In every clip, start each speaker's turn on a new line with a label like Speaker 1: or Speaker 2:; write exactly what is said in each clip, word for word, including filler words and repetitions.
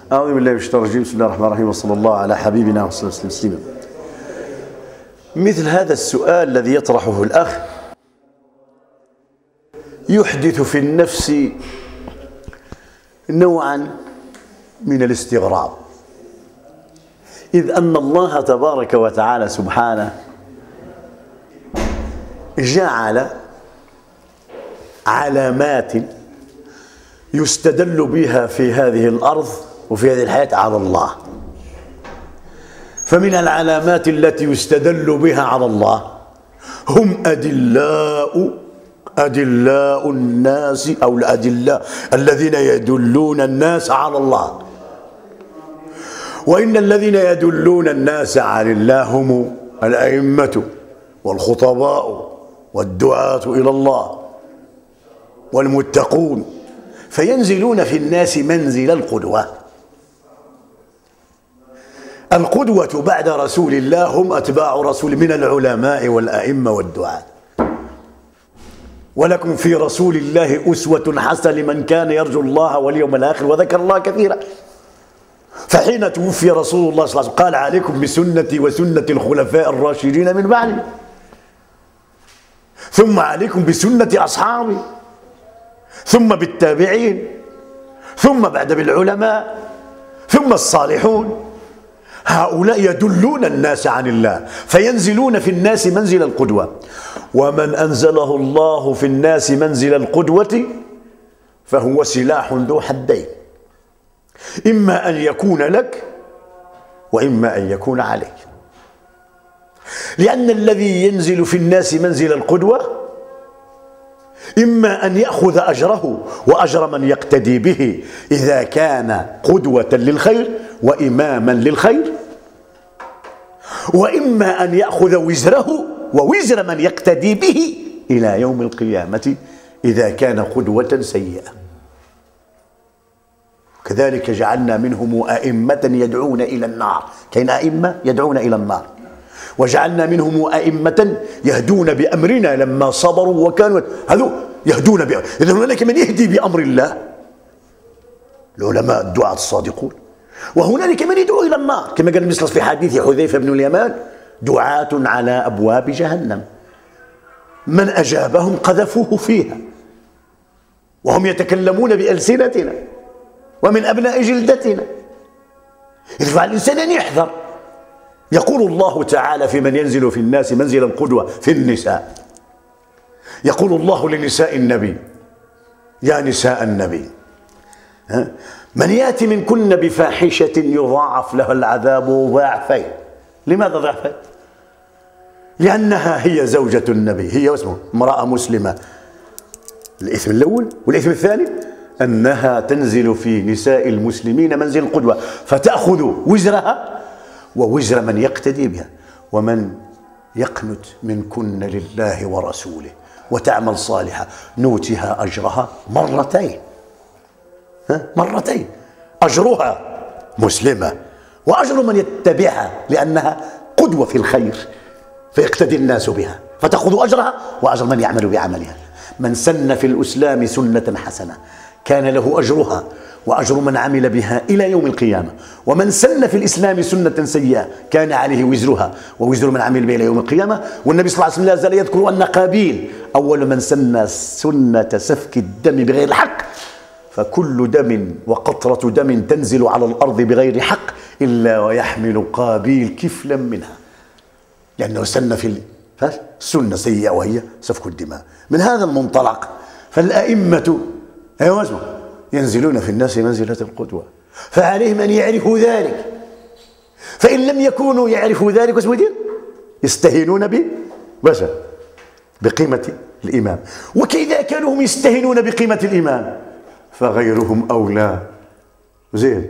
Speaker 1: أعوذ بالله من الشيطان الرجيم. بسم الله الرحمن الرحيم، وصلى الله على حبيبنا وصلى الله وسلم. مثل هذا السؤال الذي يطرحه الأخ يحدث في النفس نوعا من الاستغراب، إذ أن الله تبارك وتعالى سبحانه جعل علامات يستدل بها في هذه الأرض وفي هذه الحياة على الله. فمن العلامات التي يستدل بها على الله هم أدلاء أدلاء الناس أو الأدلاء الذين يدلون الناس على الله. وإن الذين يدلون الناس على الله هم الأئمة والخطباء والدعاة إلى الله والمتقون، فينزلون في الناس منزل القدوة. القدوة بعد رسول الله هم أتباع رسول من العلماء والأئمة والدعاة. ولكم في رسول الله أسوة حسنة لمن كان يرجو الله واليوم الآخر وذكر الله كثيرا. فحين توفي رسول الله صلى الله عليه وسلم قال: عليكم بسنتي وسنة الخلفاء الراشدين من بعدي، ثم عليكم بسنة أصحابي، ثم بالتابعين، ثم بعد بالعلماء، ثم الصالحون. هؤلاء يدلون الناس عن الله، فينزلون في الناس منزل القدوة. ومن أنزله الله في الناس منزل القدوة فهو سلاح ذو حدين، إما أن يكون لك وإما أن يكون عليك. لأن الذي ينزل في الناس منزل القدوة إما أن يأخذ أجره وأجر من يقتدي به إذا كان قدوة للخير وإماما للخير، وإما أن يأخذ وزره ووزر من يقتدي به إلى يوم القيامة إذا كان قدوة سيئة. كذلك جعلنا منهم أئمة يدعون إلى النار، كاين أئمة يدعون إلى النار، وجعلنا منهم أئمة يهدون بأمرنا لما صبروا وكانوا هذو يهدون بأمر. إذا هنالك من يهدي بأمر الله، العلماء الدعاة الصادقون، وهنالك من يدعو إلى النار كما قال النبي في حديث حذيفة بن اليمان: دعاة على أبواب جهنم من أجابهم قذفوه فيها وهم يتكلمون بألسنتنا ومن أبناء جلدتنا. إذ فالإنسان أن يحذر. يقول الله تعالى في من ينزل في الناس منزل القدوة في النساء، يقول الله لنساء النبي: يا نساء النبي من يأتي منكن بفاحشة يضاعف لها العذاب ضعفين. لماذا ضعفين؟ لأنها هي زوجة النبي، هي واسمه امرأة مسلمة. الإثم الأول، والإثم الثاني أنها تنزل في نساء المسلمين منزل القدوة، فتأخذ وزرها ووزر من يقتدي بها. ومن يقنت منكن لله ورسوله وتعمل صالحة نوتها أجرها مرتين. ها؟ مرتين، أجرها مسلمة وأجر من يتبعها لأنها قدوة في الخير فيقتدي الناس بها، فتأخذ أجرها وأجر من يعمل بعملها. من سن في الإسلام سنة حسنة كان له أجرها وأجر من عمل بها إلى يوم القيامة. ومن سن في الإسلام سنة سيئة كان عليه وزرها ووزر من عمل بها إلى يوم القيامة. والنبي صلى الله عليه وسلم لا زال يذكر أن قابيل أول من سن سنة سفك الدم بغير الحق، فكل دم وقطرة دم تنزل على الأرض بغير حق إلا ويحمل قابيل كفلا منها، لأنه سن في السنة سيئة وهي سفك الدماء. من هذا المنطلق فالأئمة أيوة ينزلون في الناس منزلة القدوة، فعليهم أن يعرفوا ذلك. فإن لم يكونوا يعرفوا ذلك واسمه يدير يستهينون به بس بقيمة الإمام. وكذا كانوا هم يستهينون بقيمة الإمام فغيرهم أولى زين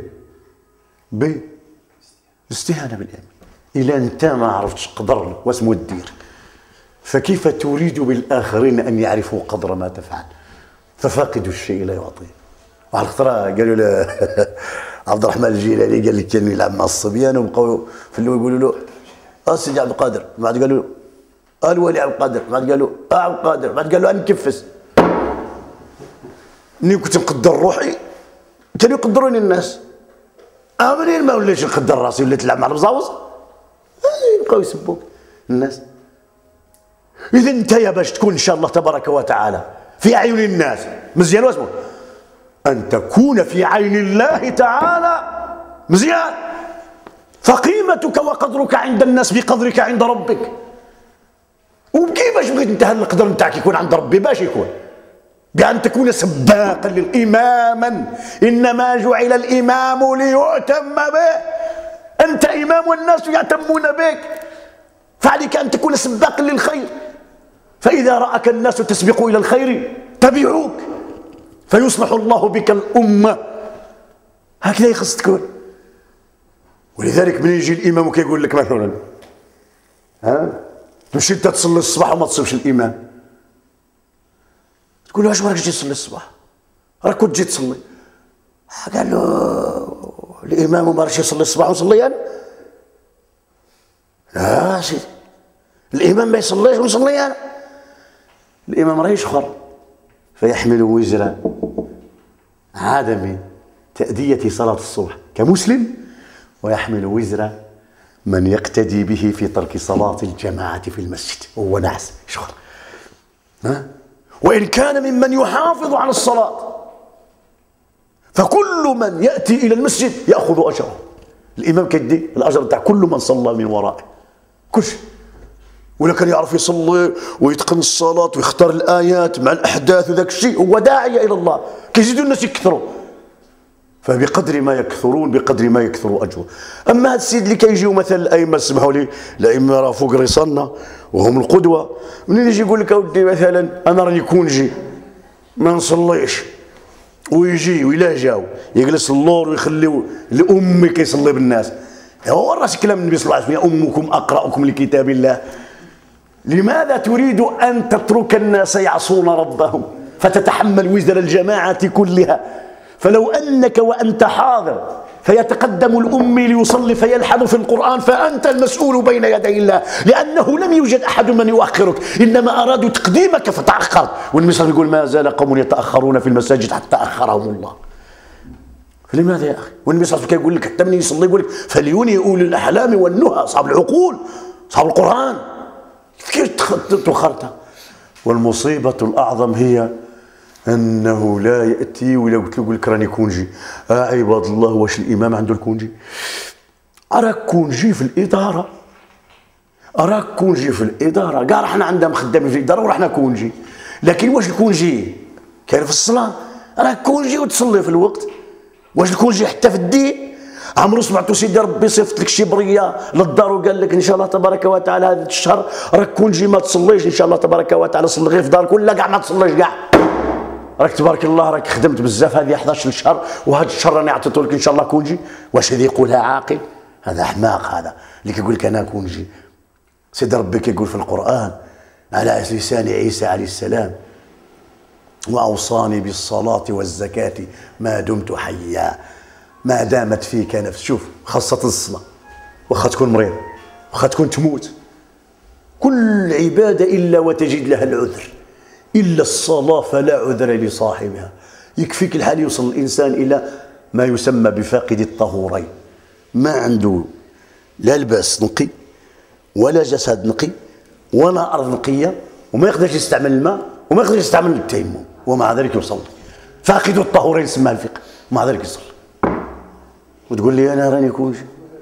Speaker 1: بالاستهانة بالإمام. إلا أنت ما عرفتش قدر واسمه الدير، فكيف تريد بالآخرين أن يعرفوا قدر ما تفعل؟ ففاقد الشيء لا يعطيه. وعلى الخطرة قالوا له عبد الرحمن الجيلاني قال لك كان يلعب مع الصبيان وبقوا في الاول يقولوا له اه سيدي عبد القادر، بعد قالوا اه الولي عبد القادر، بعد قالوا اه عبد القادر، بعد قالوا انا نكفس. ملي كنت نقدر روحي كانوا يقدروني الناس، اه منين ما وليتش نقدر راسي وليت نلعب مع المزاوز يبقاو يسبوك الناس. اذا انت يا باش تكون ان شاء الله تبارك وتعالى في اعين الناس مزيان واسمه ان تكون في عين الله تعالى مزيان، فقيمتك وقدرك عند الناس بقدرك عند ربك. وكيفاش بغيت انت القدر نتاعك يكون عند ربي؟ باش يكون بأن تكون سباقا للإماما، إنما جعل الإمام ليؤتم به. أنت إمام والناس يأتمون بك، فعليك أن تكون سباقا للخير. فإذا رأك الناس تسبق إلى الخير تبعوك، فيصلح الله بك الأمة. هكذا يخص تكون. ولذلك من يجي الإمام وكيقول لك مثلا ها تمشي انت تصلي الصباح وما تصبش الإمام، تقول له واش راك تجي تصلي الصباح؟ راك كنت تجي تصلي. قال له الإمام ما راش يصلي الصباح ونصلي أنا؟ لا سيدي، الإمام ما يصليش ونصلي أنا. الإمام راه يشخر فيحمل وزر عدم تأدية صلاة الصبح كمسلم، ويحمل وزر من يقتدي به في ترك صلاة الجماعة في المسجد، هو نعس يشخر. ها؟ وإن كان ممن يحافظ على الصلاة، فكل من يأتي إلى المسجد يأخذ أجره. الإمام كيدي الأجر تاع كل من صلى من ورائه كلشي. ولا كان يعرف يصلي ويتقن الصلاة ويختار الآيات مع الأحداث وذاك الشيء، هو داعية إلى الله، كيزيدوا الناس يكثروا. فبقدر ما يكثرون بقدر ما يكثروا أجره. أما هذا السيد اللي كيجيو مثلا الأئمة، اسمحوا لي، الأئمة راه فوق رصاننا وهم القدوة، منين يجي يقول لك أودي مثلا أنا راني كونجي ما نصليش، ويجي وإلا جاو يجلس اللور ويخليو لأمي كيصلي بالناس. هو راس كلام النبي صلى الله عليه وسلم: يا أمكم أقرأكم لكتاب الله. لماذا تريد أن تترك الناس يعصون ربهم فتتحمل وزر الجماعة كلها؟ فلو أنك وأنت حاضر فيتقدم الأمي ليصلي فيلحن في القرآن، فأنت المسؤول بين يدي الله، لأنه لم يوجد أحد من يؤخرك، إنما أرادوا تقديمك فتأخرت. والنبي صلى الله عليه وسلم يقول: ما زال قوم يتأخرون في المساجد حتى أخرهم الله. فلماذا يا أخي؟ والنبي صلى الله عليه وسلم يقول لك حتى من يصلي يقول لك: فليوني أولي الأحلام والنهى، أصحاب العقول، أصحاب القرآن. كيف تأخرتها؟ والمصيبة الأعظم هي أنه لا يأتي ولا قلت له يقول لك راني كونجي. آه عباد الله، واش الإمام عنده الكونجي؟ أراك كونجي في الإدارة، أراك كونجي في الإدارة، كاع رحنا عندنا مخدمين في الإدارة ورحنا كونجي، لكن واش الكونجي كاين في الصلاة؟ راك كونجي وتصلي في الوقت. واش الكونجي حتى في الدين؟ عمرو سمعتو سيدي ربي صيفط لك شي بريه للدار وقال لك ان شاء الله تبارك وتعالى هذا الشهر راك كونجي ما تصليش ان شاء الله تبارك وتعالى، صلي غير في دارك ولا كاع ما تصليش كاع، راك تبارك الله راك خدمت بزاف هذه أحد عشر شهر وهذا الشهر راني عطيتو لك ان شاء الله كونجي. واش هذا يقولها عاقل؟ هذا حماق، هذا اللي كيقول لك انا كونجي. سيدي ربي كيقول في القرآن على لسان عيسى عليه السلام: وأوصاني بالصلاة والزكاة ما دمت حيا. ما دامت فيك نفس، شوف خاصة الصلاة، واخا تكون مريض، واخا تكون تموت، كل عبادة إلا وتجد لها العذر، إلا الصلاة فلا عذر لصاحبها. يكفيك الحال يوصل الإنسان إلى ما يسمى بفاقد الطهورين، ما عنده لا لباس نقي ولا جسد نقي ولا أرض نقية، وما يقدرش يستعمل الماء وما يقدرش يستعمل التيمم، ومع ذلك يصلي. فاقد الطهورين سماه الفقه، ومع ذلك يصلي. وتقول لي أنا راني كلشي.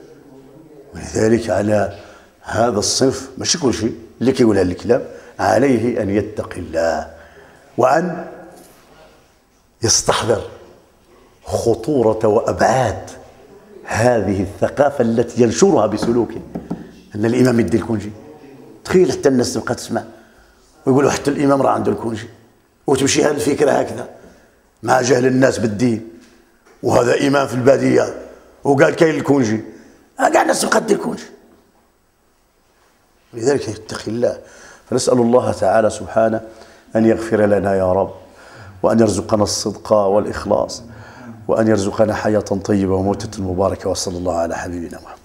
Speaker 1: ولذلك على هذا الصنف ماشي كل شيء اللي كيقولها الكلام، عليه أن يتقي الله وأن يستحضر خطورة وأبعاد هذه الثقافة التي ينشرها بسلوكه، أن الإمام يدي الكونجي. تخيل حتى الناس تبقى تسمع ويقولوا حتى الإمام راه عنده الكونجي، وتمشي هذه الفكرة هكذا مع جهل الناس بالدين. وهذا إمام في البادية وقال كاين الكونجي، كاع الناس تبقى دير الكونجي. لذلك يتقي الله. فنسأل الله تعالى سبحانه أن يغفر لنا يا رب، وأن يرزقنا الصدق والإخلاص، وأن يرزقنا حياة طيبة وموتة مباركة، وصلى الله على حبيبنا محمد.